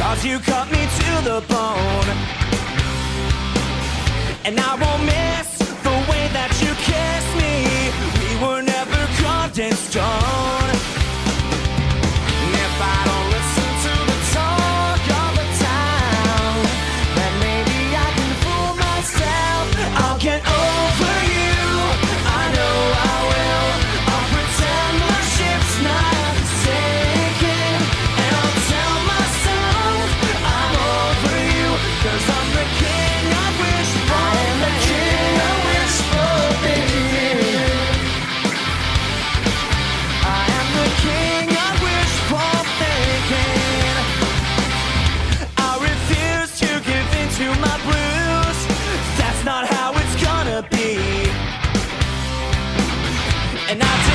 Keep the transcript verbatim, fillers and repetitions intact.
'cause you cut me to the bone. And I won't miss the way that you kiss me. We were never carved in stone. And if I don't listen to the talk of the town, then maybe I can fool myself. I'll get over you, I know I will. I'll pretend my ship's not sinking, and I'll tell myself I'm over you, 'cause I'm the king I wish for. I am the king I wish for thinking. I am the king I wish for thinking. I refuse to give in to my blues. That's not how it's gonna be. And I